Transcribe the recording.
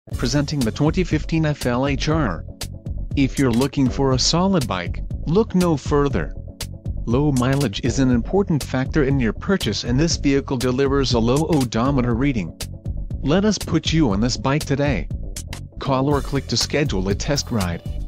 Presenting the 2015 Flhr. If you're looking for a solid bike, look no further. Low mileage is an important factor in your purchase, and this vehicle delivers a low odometer reading. Let us put you on this bike today. Call or click to schedule a test ride.